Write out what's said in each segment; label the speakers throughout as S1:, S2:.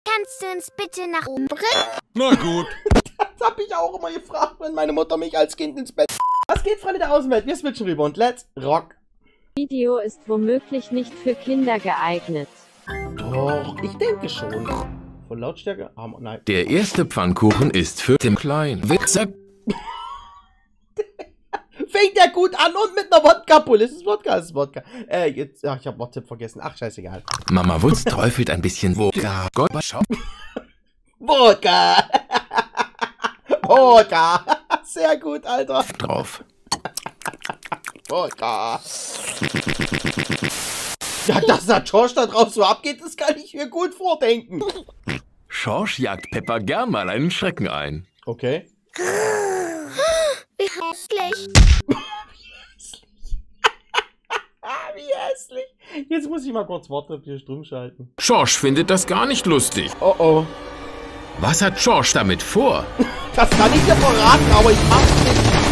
S1: Kannst du uns bitte nach oben bringen?
S2: Na gut.
S3: Das hab ich auch immer gefragt, wenn meine Mutter mich als Kind ins Bett... Was geht, Freunde der Außenwelt? Wir switchen rüber und let's rock.
S4: Video ist womöglich nicht für Kinder geeignet.
S3: Doch, ich denke schon. Von Lautstärke? Nein.
S2: Der erste Pfannkuchen ist für den kleinen Wichser.
S3: Fängt ja gut an und mit einer Wodka-Pulle. Ist es Wodka? Ist es Wodka? Jetzt, ach, ich hab Worttipp vergessen. Ach, scheißegal.
S2: Mama Wutz träufelt ein bisschen Wodka.
S3: Wodka! Wodka! Sehr gut, Alter.
S2: Drauf.
S3: Wodka! Ja, dass der George da drauf so abgeht, das kann ich mir gut vordenken.
S2: Schorsch jagt Peppa gern mal einen Schrecken ein.
S3: Okay.
S1: Wie hässlich.
S3: Wie hässlich. Jetzt muss ich mal kurz Worte hier stumm schalten.
S2: Schorsch findet das gar nicht lustig.
S3: Oh oh.
S2: Was hat Schorsch damit vor?
S3: Das kann ich dir verraten, aber ich mach's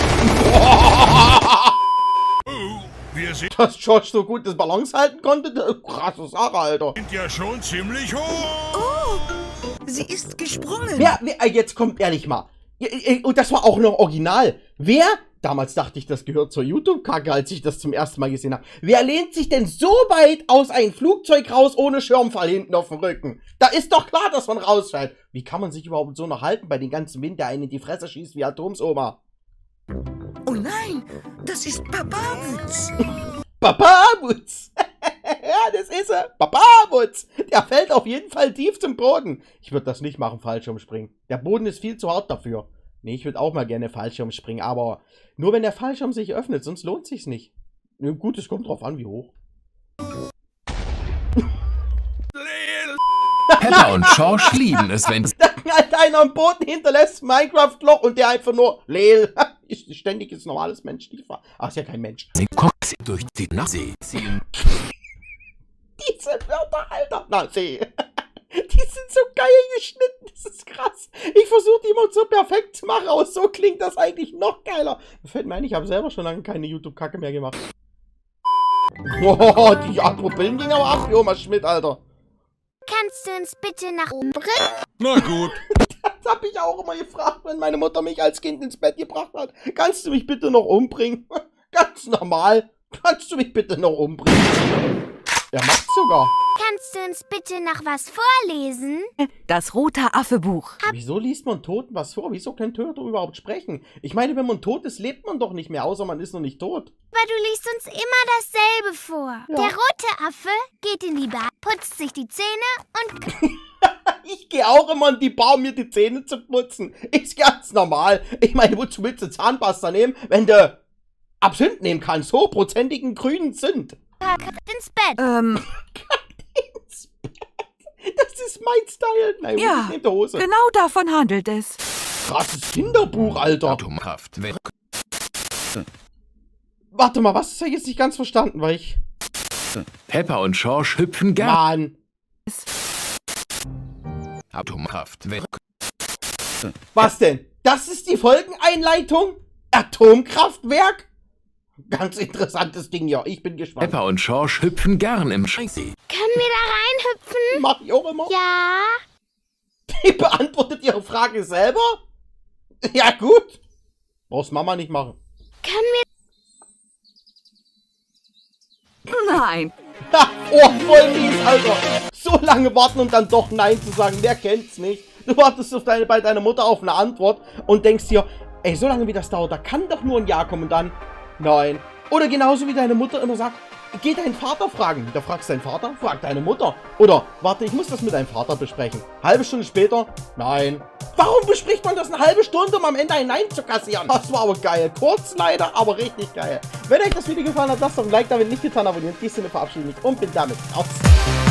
S3: nicht. Dass George so gut das Balance halten konnte, krasse Sache, Alter.
S5: Sind ja schon ziemlich hoch.
S6: Oh, sie ist gesprungen.
S3: Wer, jetzt kommt ehrlich mal. Und das war auch noch original. Wer, damals dachte ich, das gehört zur YouTube-Kacke, als ich das zum ersten Mal gesehen habe. Wer lehnt sich denn so weit aus einem Flugzeug raus ohne Schirmfall hinten auf dem Rücken? Da ist doch klar, dass man rausfällt. Wie kann man sich überhaupt so noch halten bei dem ganzen Wind, der einen in die Fresse schießt wie Atomsoma?
S6: Oh nein, das ist Papawutz.
S3: Papawutz! Ja, das ist er. Papawutz! Der fällt auf jeden Fall tief zum Boden. Ich würde das nicht machen, Fallschirmspringen. Der Boden ist viel zu hart dafür. Nee, ich würde auch mal gerne Fallschirm springen, aber nur wenn der Fallschirm sich öffnet, sonst lohnt sich's nicht. Gut, es kommt drauf an, wie hoch.
S2: Peppa und Schorsch lieben es, wenn
S3: Einer am Boden hinterlässt Minecraft-Loch und der einfach nur Leel. Ständiges normales Mensch. Ach, ist ja kein Mensch.
S2: sie Cox durch die Nase ziehen.
S3: Diese Wörter, Alter. Na, See. Die sind so geil geschnitten. Das ist krass. Ich versuche die immer so perfekt zu machen, aber so klingt das eigentlich noch geiler. Da fällt mir ein, ich habe selber schon lange keine YouTube-Kacke mehr gemacht. Oh, die Apropillen ging aber ab, Oma Schmidt, Alter.
S1: Kannst du uns bitte nach oben bringen?
S5: Na gut.
S3: Das habe ich auch immer gefragt, wenn meine Mutter mich als Kind ins Bett gebracht hat. Kannst du mich bitte noch umbringen? Ganz normal. Kannst du mich bitte noch umbringen? Er macht's sogar.
S1: Kannst du uns bitte noch was vorlesen?
S6: Das rote Affebuch.
S3: Wieso liest man Toten was vor? Wieso können Tote überhaupt sprechen? Ich meine, wenn man tot ist, lebt man doch nicht mehr, außer man ist noch nicht tot.
S1: Aber du liest uns immer dasselbe vor.
S3: Ja.
S1: Der rote Affe geht in die Bar, putzt sich die Zähne und...
S3: Ich gehe auch immer in die Bar, um mir die Zähne zu putzen. Ist ganz normal. Ich meine, wozu willst du Zahnpasta nehmen, wenn du Absinth nehmen kannst? Hochprozentigen grünen Zimt.
S1: ins Bett.
S3: Ins Bett. Das ist mein Style. Nein,
S6: Ja,
S3: ich nehme die Hose.
S6: genau davon handelt es.
S3: Krasses Kinderbuch, Alter.
S2: Atomhaft.
S3: Warte mal, was ist ja jetzt nicht ganz verstanden, weil ich...
S2: Peppa und Schorsch hüpfen gern.
S3: Mann.
S2: Atomhaft.
S3: Was denn? Das ist die Folgeneinleitung? Atomkraftwerk? Ganz interessantes Ding, ja. Ich bin gespannt.
S2: Peppa und Schorsch hüpfen gern im Scheiße.
S1: Können wir da reinhüpfen?
S3: Mach ich auch immer.
S1: Ja.
S3: Die beantwortet ihre Frage selber? Ja, gut. Brauchst Mama nicht machen.
S1: Können wir...
S6: Nein.
S3: Ha, oh, voll mies, Alter. So lange warten und dann doch Nein zu sagen. Wer kennt's nicht? Du wartest auf bei deiner Mutter auf eine Antwort und denkst dir, ey, so lange wie das dauert, da kann doch nur ein Ja kommen und dann Nein. Oder genauso wie deine Mutter immer sagt, geh deinen Vater fragen. Da fragst deinen Vater, frag deine Mutter. Oder, warte, ich muss das mit deinem Vater besprechen. Halbe Stunde später, nein. Warum bespricht man das eine halbe Stunde, um am Ende ein Nein zu kassieren? Das war aber geil. Kurz leider, aber richtig geil. Wenn euch das Video gefallen hat, lasst doch ein Like da, wenn nicht getan, abonniert. In diesem Sinne verabschiede ich mich und bin damit raus.